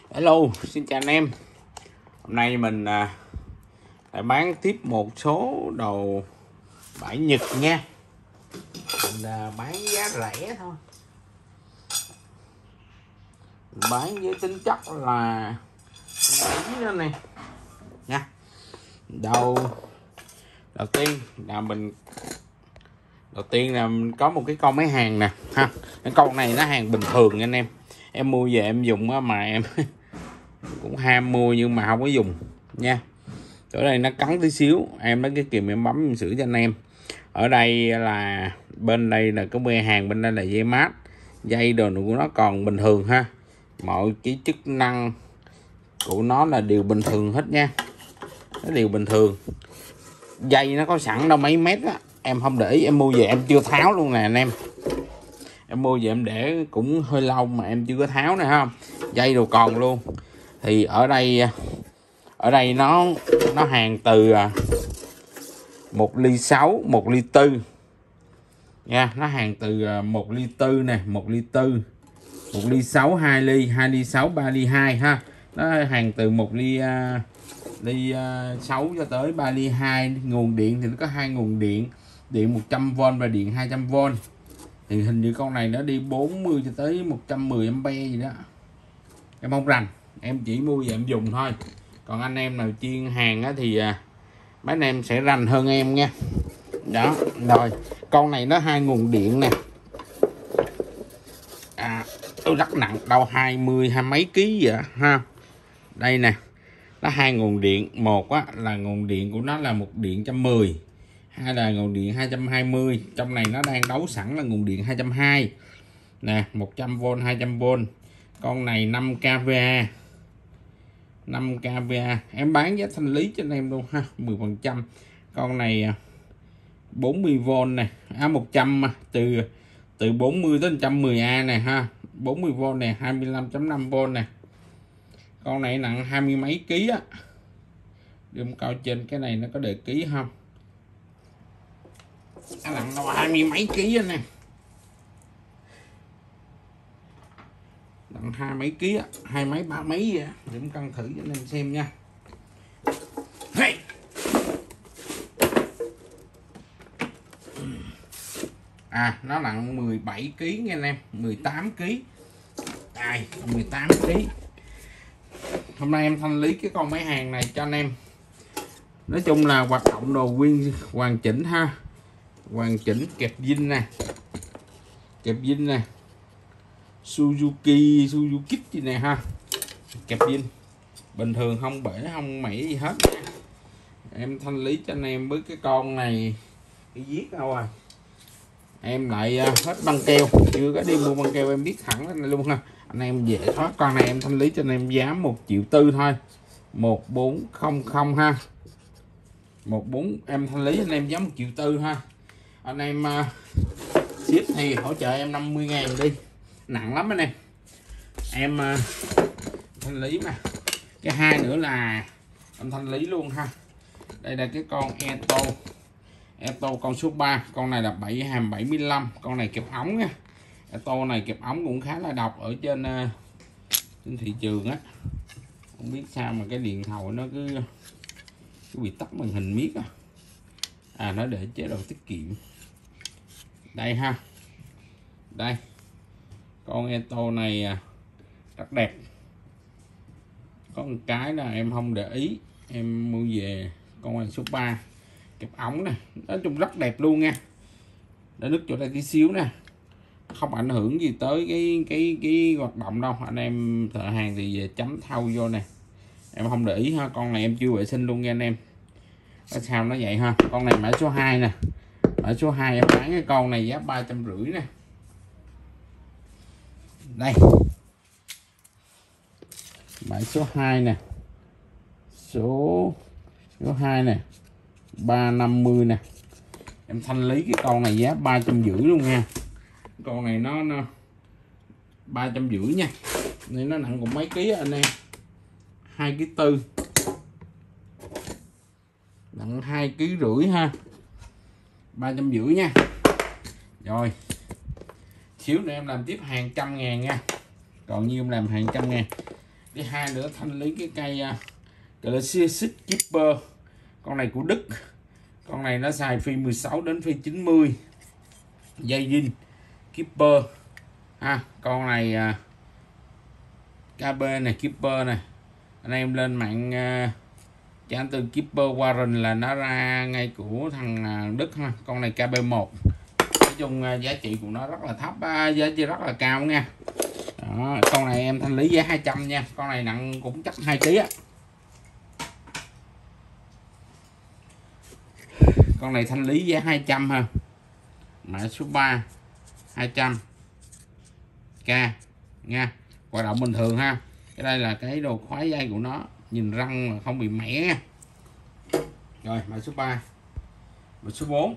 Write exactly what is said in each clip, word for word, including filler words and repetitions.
Hello, xin chào anh em. Hôm nay mình à, lại bán tiếp một số đồ vải Nhật nha. Mình à, bán giá rẻ thôi. Mình bán với tính chất là Mỹ đó nè nha. Đầu đầu tiên là mình đầu tiên là mình có một cái con máy hàng nè ha. Cái con này nó hàng bình thường nha anh em. Em mua về em dùng á, mà em cũng ham mua nhưng mà không có dùng nha. Chỗ này nó cắn tí xíu, em lấy cái kìm em bấm em sửa cho anh em. Ở đây là bên đây là cái bê hàng, bên đây là dây mát, dây đồ của nó còn bình thường ha. Mọi cái chức năng của nó là đều bình thường hết nha, nó đều bình thường. Dây nó có sẵn đâu mấy mét á, em không để ý, em mua về em chưa tháo luôn nè anh em. Em mua về em để cũng hơi lâu mà em chưa có tháo nè ha. Dây đồ còn luôn. Thì ở đây ở đây nó nó hàng từ một ly sáu, một ly tư nha. Nó hàng từ một ly tư nè, một ly tư, một ly sáu, hai ly, hai ly sáu, ba ly hai ha. Nó hàng từ một ly uh, ly uh, sáu cho tới ba ly hai. Nguồn điện thì nó có hai nguồn điện, điện một trăm vôn và điện hai trăm vôn. Thì hình như con này nó đi bốn mươi cho tới một trăm mười ampe gì đó. Em không rành, em chỉ mua về em dùng thôi. Còn anh em nào chuyên hàng á thì à, mấy anh em sẽ rành hơn em nha. Đó, rồi con này nó hai nguồn điện nè. À, rất nặng, đâu hai mươi hai mấy ký vậy ha. Đây nè, nó hai nguồn điện. Một á là nguồn điện của nó là một điện một trăm mười, hai là nguồn điện hai trăm hai mươi. Trong này nó đang đấu sẵn là nguồn điện hai trăm hai mươi nè, một trăm vôn, hai trăm vôn. Con này năm k vê a, năm k vê a. Em bán giá thanh lý cho anh em luôn ha, mười phần trăm. Con này bốn mươi vôn này, à một trăm mà, từ từ bốn mươi tới một trăm mười a này ha. bốn mươi vôn này, hai mươi lăm phẩy năm vôn này. Con này nặng hai mươi mấy ký á. Điểm cao trên cái này nó có đề ký không? Nó nặng đâu hai mươi mấy ký á nè. Nặng hai mấy ký á, hai mấy ba mấy vậy. Điểm cân thử cho anh em xem nha. Hey. À, nó nặng mười bảy ký nha anh em, mười tám ký. Đây, mười tám ký. Hôm nay em thanh lý cái con máy hàng này cho anh em. Nói chung là hoạt động đồ nguyên hoàn chỉnh ha. Hoàn chỉnh, kẹp zin nè. Kẹp zin nè. Suzuki, Suzuki gì nè ha. Kẹp zin bình thường, không bể không mẻ gì hết. Em thanh lý cho anh em với cái con này. Cái viết đâu rồi. Em lại hết băng keo, chưa có đi mua băng keo em biết thẳng cái này luôn ha. Anh em dễ thoát. Con này em thanh lý cho anh em giá một triệu tư thôi, một bốn không không ha. Một bốn em thanh lý anh em giá một triệu tư ha. Anh em uh, ship thì hỗ trợ em năm mươi ngàn đi, nặng lắm anh em. Em uh, thanh lý mà. Cái hai nữa là em thanh lý luôn ha. Đây là cái con Eto. Eto con số ba, con này là bảy hàm bảy mươi lăm, con này kẹp ống nha. Eto này kẹp ống cũng khá là độc ở trên uh, trên thị trường á. Không biết sao mà cái điện thoại nó cứ cứ bị tắt màn hình miết à. À, nó để chế độ tiết kiệm. Đây ha. Đây. Con Eto này rất đẹp. Có một cái là em không để ý, em mua về con này số ba. Kẹp ống nè, nói chung rất đẹp luôn nha. Để nứt chỗ đây tí xíu nè, không ảnh hưởng gì tới cái cái cái hoạt động đâu. Anh em thợ hàng thì về chấm thau vô nè, em không để ý ha. Con này em chưa vệ sinh luôn nha anh em. Tại sao nó vậy ha. Con này mã số hai nè, mã số hai em bán cái con này giá ba trăm rưỡi nè. Đây, mã số hai nè, số số hai nè, ba năm mươi nè. Em thanh lý cái con này giá ba trăm rưỡi luôn nha. Con này nó, nó ba trăm rưỡi nha. Nên nó nặng cũng mấy ký anh em, hai ký tư, nặng hai ký rưỡi ha, ba trăm rưỡi nha. Rồi xíu nữa em làm tiếp hàng trăm ngàn nha, còn như em làm hàng trăm ngàn. Cái hai nữa thanh lý cái cây Galaxy Six Keeper, con này của Đức, con này nó xài phi mười sáu đến phi chín mươi, dây zin Keeper ha. Con này uh, ca bê này, Keeper này, anh em lên mạng uh, trả từ Keeper Warren là nó ra ngay của thằng uh, Đức ha. Con này ca bê một, nói chung uh, giá trị của nó rất là thấp, uh, giá trị rất là cao nha. Đó, con này em thanh lý giá hai trăm nha, con này nặng cũng chắc hai ký á. Con này thanh lý giá hai trăm ha, mã số ba hai trăm k nha, hoạt động bình thường ha. Cái đây là cái đồ khóa dây của nó, nhìn răng mà không bị mẻ nha. Rồi mã số ba. Mã số bốn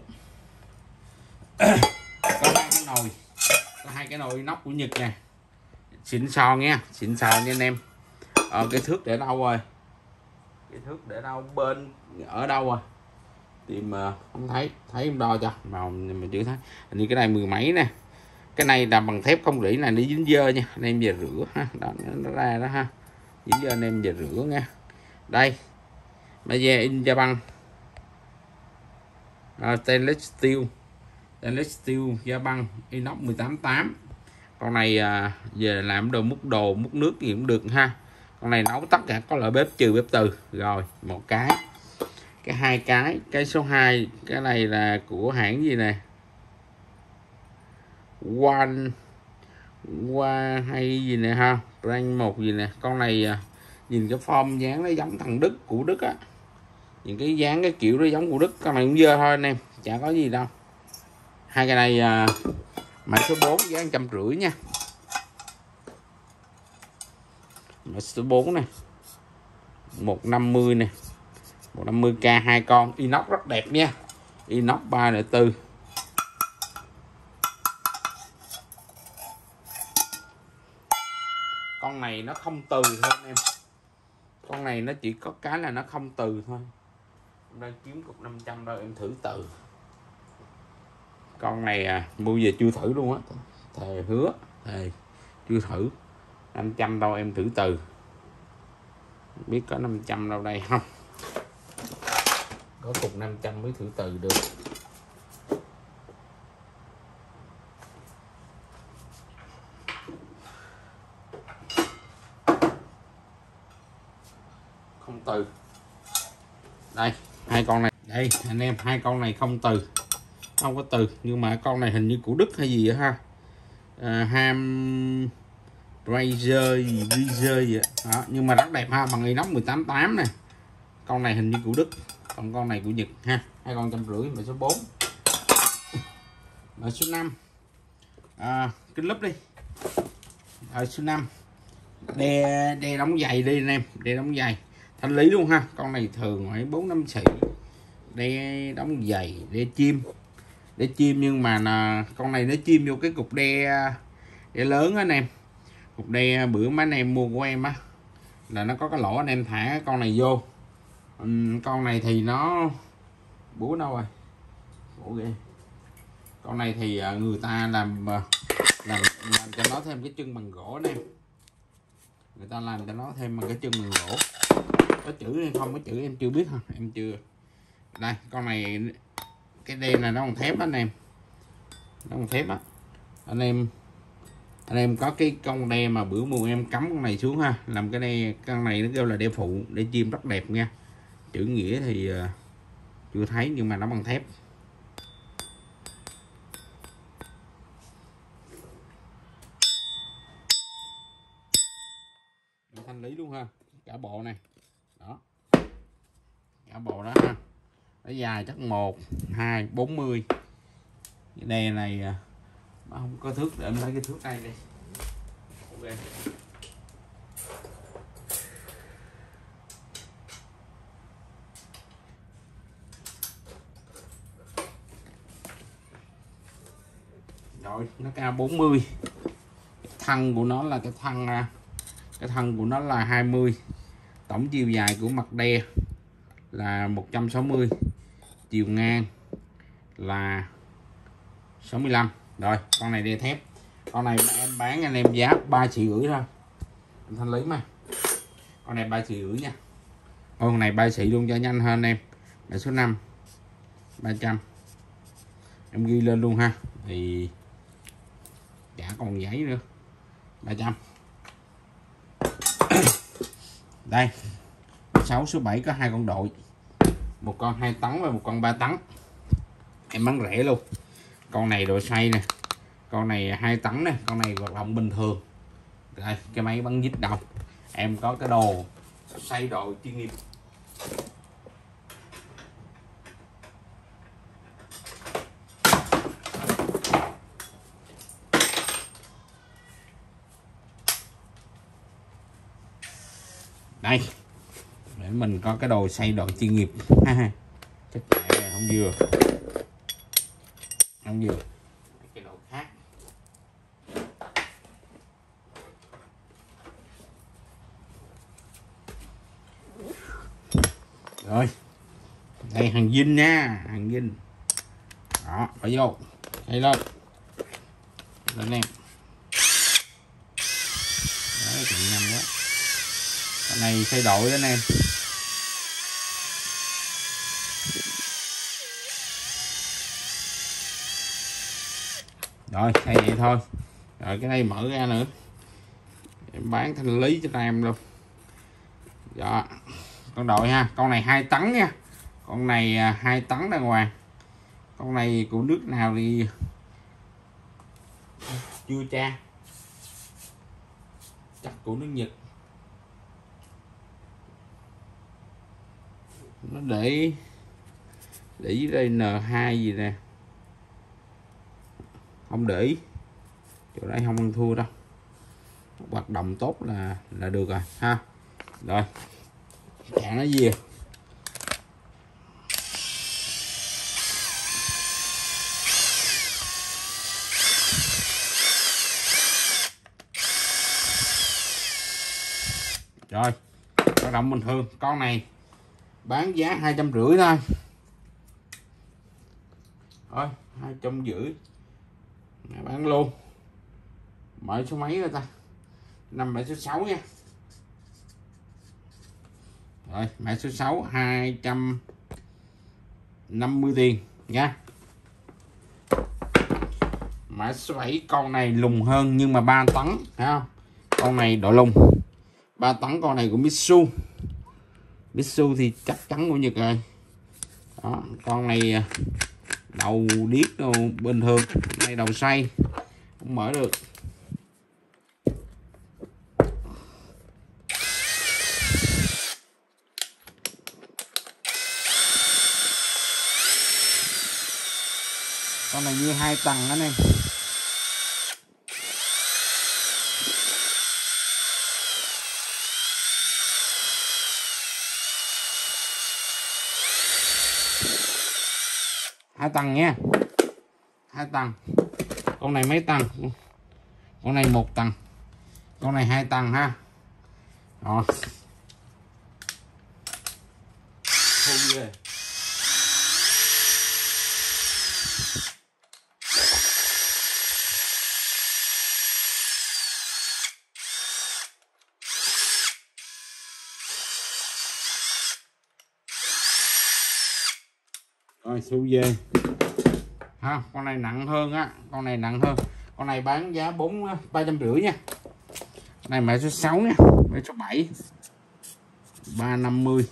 có hai cái nồi, có hai cái nồi inox của Nhật nè, xịn sò nha, xịn sò nha anh em. Ờ, cái thước để đâu rồi, cái thước để đâu, bên ở đâu rồi tìm uh, không thấy, thấy em đo cho mà mình chưa thấy. Hình như cái này mười mấy nè, cái này là bằng thép không rỉ này, nó dính dơ nha anh em, về rửa ha. Đó, nó ra đó ha, dính dơ anh em về rửa nha. Đây bây giờ in ra băng uh, stainless steel, stainless steel da băng inox mười tám tám. Con này uh, về làm đồ múc đồ múc nước gì cũng được ha. Con này nấu tất cả có loại bếp trừ bếp từ. Rồi một cái, cái hai cái, cái số hai cái này là của hãng gì nè, One One hay gì nè ha, brand một gì nè. Con này à, nhìn cái form dáng nó giống thằng Đức, của Đức á, nhìn cái dáng cái kiểu nó giống của Đức. Con này cũng dơ thôi anh em, chả có gì đâu. Hai cái này à, mã số bốn giá một trăm rưỡi nha. Mã số bốn này một năm mươi nè, một năm mươi k, hai con inox rất đẹp nha, inox ba không bốn. Con này nó không từ thôi anh em, con này nó chỉ có cái là nó không từ thôi. Em đang kiếm cục năm trăm đâu, em thử từ. Con này à, mua về chưa thử luôn á, thề hứa thề chưa thử. Năm trăm đâu em thử từ, biết có năm trăm đâu đây không, có cục năm trăm mới thử từ được. Không từ. Đây hai con này, đây anh em, hai con này không từ, không có từ, nhưng mà con này hình như của Đức hay gì vậy ha. à, Ham Razer Razer gì đó, nhưng mà rất đẹp ha, bằng inox mười tám tám này. Con này hình như của Đức, còn con này của Nhật ha. Hai con trăm rưỡi. Mã số bốn. Mã số năm à, kính lúp đi. Ở số năm đe đe đóng giày đi anh em, đe đóng giày thanh lý luôn ha. Con này thường khoảng bốn năm xị, đe đóng giày, đe chim, đe chim nhưng mà là, con này nó chim vô cái cục đe đe lớn á anh em. Cục đe bữa mấy anh em mua của em á là nó có cái lỗ, anh em thả con này vô. uhm, con này thì nó búa đâu rồi, búa ghê. Con này thì người ta làm làm làm cho nó thêm cái chân bằng gỗ anh em, người ta làm cho nó thêm bằng cái chân bằng gỗ. Có chữ hay không có chữ em chưa biết ha, em chưa. Đây con này cái đen này nó còn thép đó anh em, nó còn thép á anh em. Anh em có cái con đe mà bữa mua em cắm con này xuống ha, làm cái đe, con này nó kêu là đe phụ, để chim rất đẹp nha. Chữ nghĩa thì uh, chưa thấy nhưng mà nó bằng thép. Thanh lý luôn ha, cả bộ này đó, cả bộ đó ha. Nó dài chắc một hai bốn mươi. Cái đe này uh, không có thước, để em lấy cái thước đây đi. Okay. Rồi nó cao bốn mươi. Cái thân của nó là cái thân cái thân của nó là hai mươi. Tổng chiều dài của mặt đe là một trăm sáu mươi, chiều ngang là sáu mươi lăm. Rồi con này đe thép, con này em bán anh em giá ba triệu rưỡi thôi, em thanh lý mà. Con này ba xị rưỡi nha. Ô, con này ba xị luôn cho nhanh hơn em. Mã số năm ba trăm, em ghi lên luôn ha, thì chả còn giấy nữa. Ba trăm. Đây sáu số bảy có hai con đội, một con hai tấn và một con ba tấn, em bán rẻ luôn. Con này độ xoay nè, con này hai tấn nè, con này hoạt động bình thường. Đây cái máy bắn dít đâu, em có cái đồ xoay độ chuyên nghiệp. Đây để mình có cái đồ xay đồ chuyên nghiệp ha. Chắc chắn không vừa, không vừa cái đồ khác. Rồi đây hàng zin nha, hàng zin đó, phải vô đây lên lên em. Đấy cũng nhanh quá. Cái này xây đội đó anh em. Rồi xây vậy thôi. Rồi cái này mở ra nữa, em bán thanh lý cho em luôn. Đó con đội ha, con này hai tấn nha, con này hai tấn đàng hoàng. Con này của nước nào thì chưa tra, chắc của nước Nhật. Nó để để dưới đây N hai gì nè, không để ý, chỗ đây không ăn thua đâu, hoạt động tốt là là được rồi ha. Rồi chả nó gì rồi, hoạt động bình thường. Con này bán giá hai trăm rưỡi thôi, thôi hai trăm rưỡi bán luôn. Mở số mấy rồi ta, năm mã số sáu nha. Rồi mã số sáu hai trăm năm mươi tiền nha. Mã số bảy con này lùng hơn nhưng mà ba tấn, thấy không? Con này độ lùng ba tấn, con này của Mitsu. Mitsu thì chắc chắn của Nhật rồi. Đó, con này đầu điếc đồ bình thường, này đầu xoay không mở được. Con này như hai tầng đó em. Hai tầng nha, hai tầng. Con này mấy tầng? Con này một tầng, con này hai tầng ha. Rồi thu về. Rồi xu về ha. Con này nặng hơn á, con này nặng hơn. Con này bán giá bốn ba trăm rưỡi nha. Con này mã số sáu nha, mã số bảy ba năm mươi,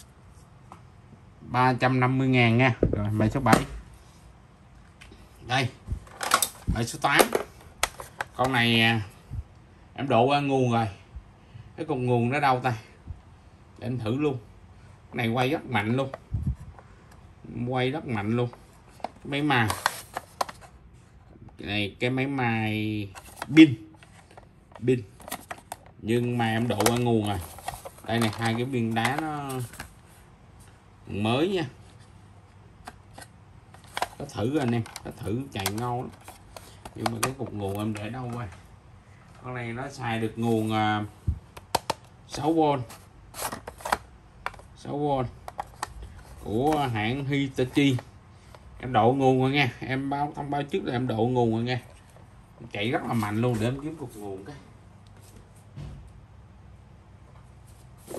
ba trăm năm mươi ngàn nha. Rồi mã số bảy. Đây mã số tám. Con này em độ qua nguồn rồi, cái con nguồn nó đâu ta, để em thử luôn. Con này quay rất mạnh luôn, quay rất mạnh luôn. Máy mài cái này, cái máy mài pin pin nhưng mà em độ qua nguồn rồi. Đây này, hai cái viên đá nó mới nha, có thử anh em, có thử chạy ngon lắm. Nhưng mà cái cục nguồn em để đâu rồi. Con này nó xài được nguồn sáu vôn, sáu vôn của hãng Hitachi. Em độ nguồn rồi nha, em báo thông báo trước là em độ nguồn rồi nha, chạy rất là mạnh luôn. Để em kiếm cục nguồn cái.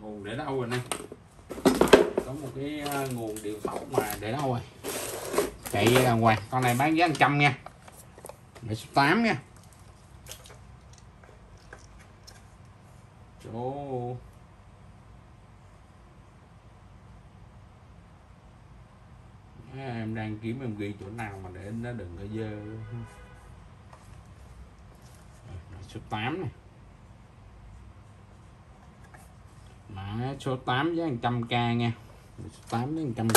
Nguồn để đâu rồi nè, có một cái nguồn điều tẩu mà để đâu rồi, chạy ra ngoài. Con này bán giá một trăm nha, mã số tám nha. Chỗ à, em đang kiếm em ghi chỗ nào mà để nó đừng có dơ. Mã số tám này, mã số tám giá một trăm k nha, mã số tám với một trăm k.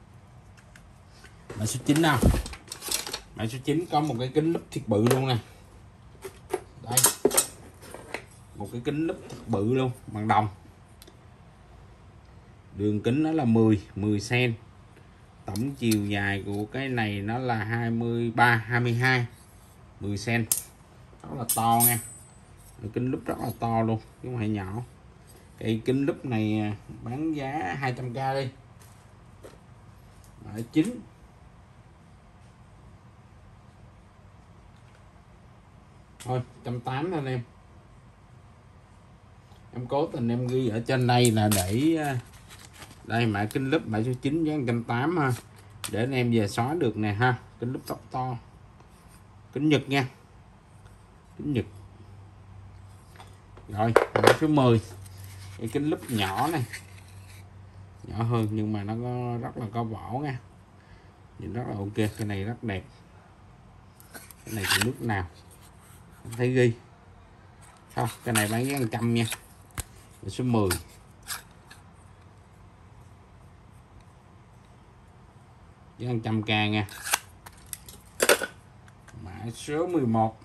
Mã số chín nào, mã số chín có một cái kính lúp thiệt bự luôn nè, đây một cái kính lúp thiệt bự luôn, bằng đồng, đường kính nó là mười mười xen, tổng chiều dài của cái này nó là hai mươi ba hai mươi hai, mười xen, rất là to nha, kính lúp rất là to luôn chứ không phải nhỏ. Cái kính lúp này bán giá hai trăm k đi, ở chín. Thôi một trăm tám mươi thôi em. Em cố tình em ghi ở trên đây là để đây mã kính lúp mã số chín giá một trăm tám mươi ha, để anh em về xóa được nè ha. Kính lúp tóc to, kính Nhật nha, kính Nhật. Rồi mã số mười, cái kính lúp nhỏ này, nhỏ hơn nhưng mà nó có rất là có vỏ nha, nhìn rất là ok. Cái này rất đẹp, cái này của nước nào không thấy ghi. Không, cái này bán giá một trăm nha, mã số mười. Giá một trăm k nha. Mã số mười một,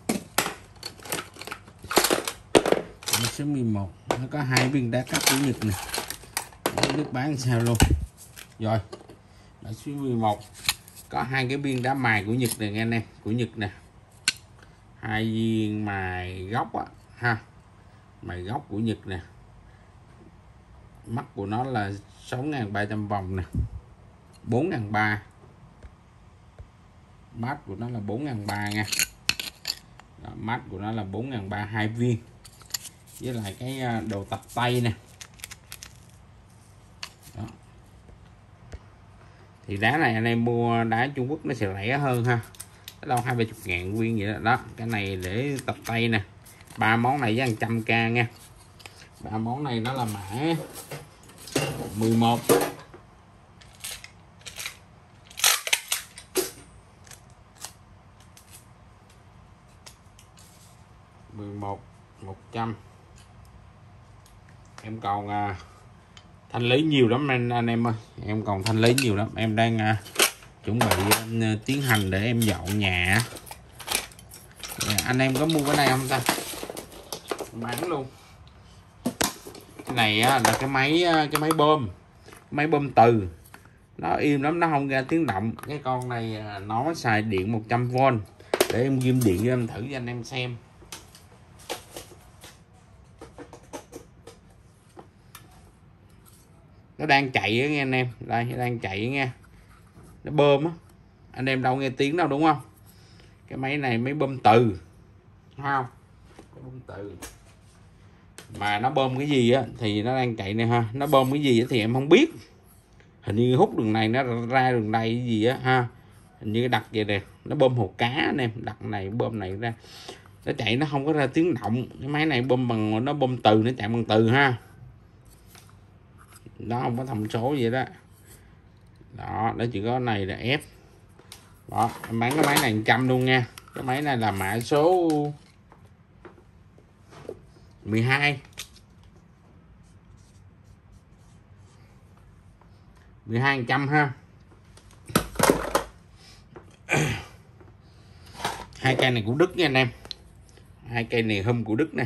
mã số mười một nó có hai viên đá cắt của Nhật này, nó biết bán sao luôn. Rồi mã số mười một có hai cái viên đá mài của Nhật này nghe anh em, của Nhật nè, hai viên mài góc á ha, mài góc của Nhật nè, mắt của nó là sáu nghìn ba trăm vòng nè, bốn nghìn ba trăm, mát của nó là bốn nghìn ba trăm nha. Đó, mát của nó là bốn nghìn ba trăm, hai viên với lại cái đồ tập tay nè. Đó. Thì đá này anh em mua đá Trung Quốc nó sẽ rẻ hơn ha, đâu hai ba chục ngàn viên vậy đó. Đó cái này để tập tay nè, ba món này giá một trăm k nha. Ba món này nó là mã mười một, mười một một trăm. Em còn à, thanh lý nhiều lắm anh, anh em ơi, em còn thanh lý nhiều lắm. Em đang à, chuẩn bị à, tiến hành để em dọn nhà. À, anh em có mua cái này không ta? Bán luôn. Cái này á, là cái máy cái máy bơm, máy bơm từ, nó im lắm, nó không ra tiếng động. Cái con này à, nó xài điện một trăm vôn. Để em ghim điện cho em thử cho anh em xem. Nó đang chạy á nghe anh em, đây nó đang chạy nha, nó bơm á, anh em đâu nghe tiếng đâu đúng không? Cái máy này máy bơm từ, không? Máy bơm từ mà nó bơm cái gì á thì nó đang chạy nè ha, nó bơm cái gì á thì em không biết, hình như hút đường này nó ra đường này cái gì á ha, hình như đặt vậy nè, nó bơm hồ cá anh em, đặt này bơm này ra, nó chạy nó không có ra tiếng động. Cái máy này bơm bằng, nó bơm từ, nó chạy bằng từ ha, nó không có thông số vậy đó. Đó, nó chỉ có này là ép. Đó, em bán cái máy này một trăm luôn nha. Cái máy này là mã số mười hai, mười hai một trăm ha. Hai cây này của Đức nha anh em, hai cây này hum của Đức nè,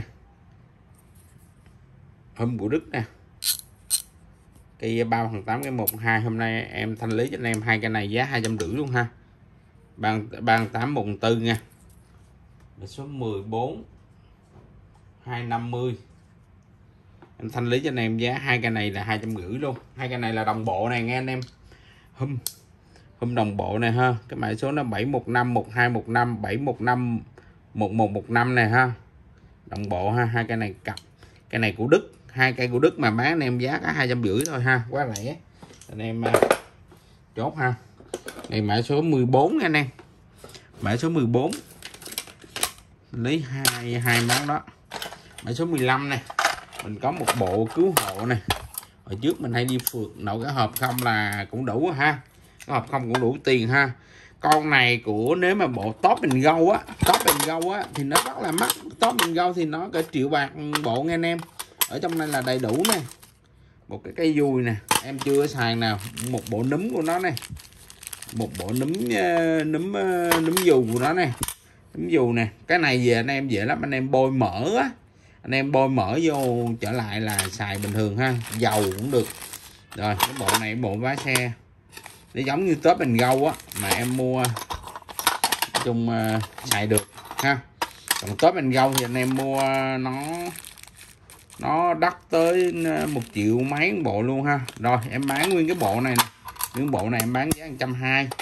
hum của Đức nè. Cây bao thằng tám cái một hai, hôm nay em thanh lý cho anh em hai cây này giá hai trăm rưỡi luôn ha, bằng bằng tám một tư nha. Số mười bốn hai năm mươi em thanh lý cho anh em giá hai cây này là hai trăm rưỡi luôn. Hai cây này là đồng bộ này nghe anh em, hum hum đồng bộ này ha. Cái mã số nó bảy một năm một hai một năm bảy một năm một một một năm này ha, đồng bộ ha. Hai cây này cặp, cái này của Đức hai cây của Đức mà bán anh em giá cả hai trăm rưỡi thôi ha, quá rẻ. Anh em chốt ha. Này mã số mười bốn nha anh em, mã số mười bốn lấy hai hai món đó. Mã số mười lăm này mình có một bộ cứu hộ này, hồi trước mình hay đi phượt nấu cái hộp không là cũng đủ ha, cái hộp không cũng đủ tiền ha. Con này của nếu mà bộ top bình gâu á, top bình gâu á thì nó rất là mắc, top bình gâu thì nó cả triệu bạc bộ nghe anh em. Ở trong này là đầy đủ nè, một cái cây dùi nè, em chưa xài nào, một bộ núm của nó này, một bộ núm núm núm dù của nó này, núm dù nè. Cái này về anh em dễ lắm, anh em bôi mỡ á, anh em bôi mỡ vô trở lại là xài bình thường ha, dầu cũng được. Rồi cái bộ này bộ vá xe nó giống như tớp bình gâu á mà em mua chung uh, xài được ha. Còn tớp bình gâu thì anh em mua nó nó đắt tới một triệu mấy bộ luôn ha. Rồi em bán nguyên cái bộ này nè, nguyên bộ này em bán giá một trăm hai mươi.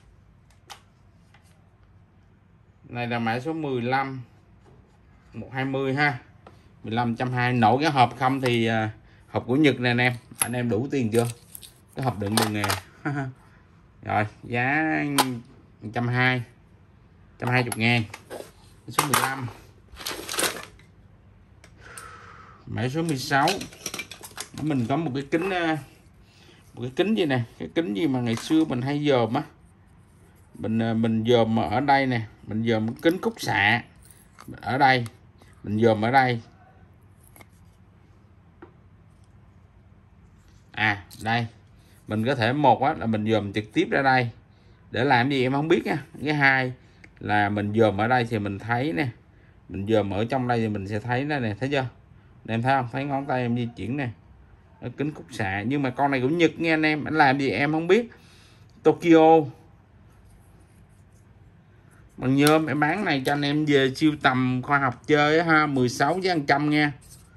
Này là mã số mười lăm một hai mươi ha, mười lăm một trăm hai mươi. Nổi cái hộp không thì uh, hộp của Nhật này anh em, anh em đủ tiền chưa? Cái hộp đựng đồ nghề. Rồi giá một trăm hai mươi, một trăm hai mươi ngàn. Số mười lăm. Mã số mười sáu mình có một cái kính, một cái kính gì nè, cái kính gì mà ngày xưa mình hay dòm á, mình mình dòm ở đây nè, mình dòm kính khúc xạ ở đây, mình dòm ở đây. À đây mình có thể một á là mình dòm trực tiếp ra đây để làm gì em không biết nha. Cái hai là mình dòm ở đây thì mình thấy nè, mình dòm ở trong đây thì mình sẽ thấy nó nè, thấy chưa? Em thấy không? Thấy ngón tay em di chuyển nè, ở kính khúc xạ. Nhưng mà con này cũng Nhật nghe anh em, anh làm gì em không biết. Tokyo bằng nhôm, em bán này cho anh em về siêu tầm khoa học chơi ha, mười sáu giá một trăm nha.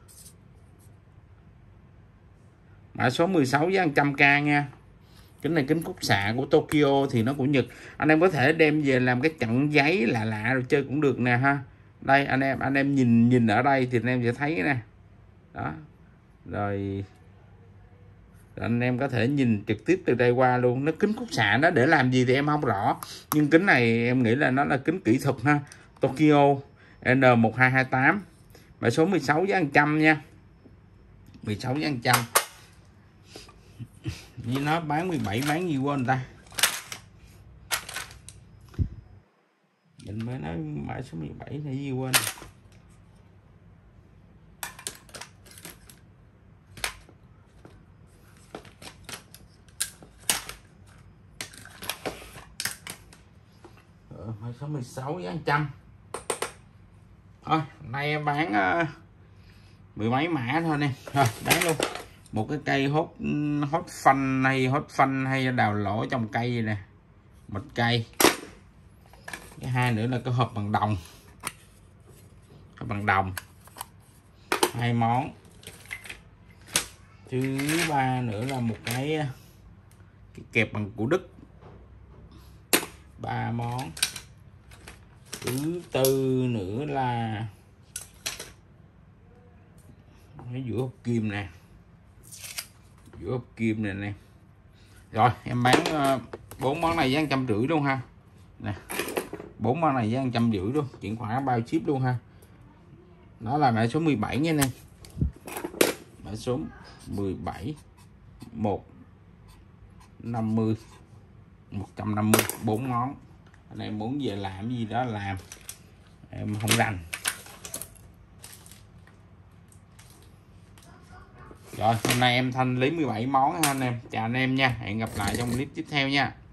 Mã số mười sáu giá một trăm k nha. Kính này kính khúc xạ của Tokyo thì nó của Nhật. Anh em có thể đem về làm cái chặn giấy lạ lạ rồi chơi cũng được nè ha. Đây anh em, anh em nhìn nhìn ở đây thì anh em sẽ thấy nè. Đó. Rồi, rồi anh em có thể nhìn trực tiếp từ đây qua luôn. Nó kính khúc xạ đó để làm gì thì em không rõ. Nhưng kính này em nghĩ là nó là kính kỹ thuật ha. Tokyo N một hai hai tám. Mã số mười sáu giá một trăm nha. mười sáu giá một trăm. Như nó bán mười bảy bán gì quên ta. Mình mới nói mã số mười bảy là gì quên. Ờ, mã số mười sáu giá một trăm. Thôi, nay em bán uh, mười mấy mã thôi nè. Rồi, bán luôn. Một cái cây hốt hốt phanh hay hốt phanh hay đào lỗ trong cây vậy nè, một cây. Cái hai nữa là cái hộp bằng đồng, hộp bằng đồng hai món. Thứ ba nữa là một cái, cái kẹp bằng của Đức ba món. Thứ tư nữa là cái giữa hộp kim nè, giữa hộp kim này nè. Rồi em bán bốn uh, món này giá một trăm rưỡi luôn ha. Nè, bốn món này giá một trăm rưỡi luôn, chuyển khoản bao ship luôn ha. Đó là mã số mười bảy nha nè. Mã số mười bảy một năm mươi một trăm năm mươi, bốn món. Anh em muốn về làm gì đó làm, em không rành. Rồi hôm nay em thanh lý mười bảy món ha anh em. Chào anh em nha, hẹn gặp lại trong clip tiếp theo nha.